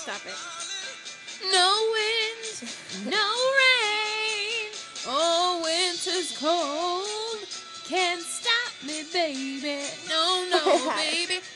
stop it. No wind, no rain. Oh, winter's cold. Can't stop me, baby. No, no, baby.